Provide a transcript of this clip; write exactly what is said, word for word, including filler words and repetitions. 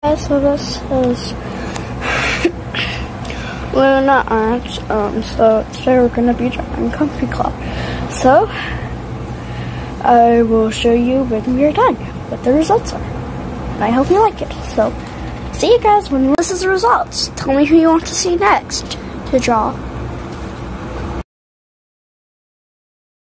So this is Luna Art. Um, so today we're going to be drawing Comficloud. So I will show you when we're done what the results are. And I hope you like it. So see you guys when this is the results. Tell me who you want to see next to draw.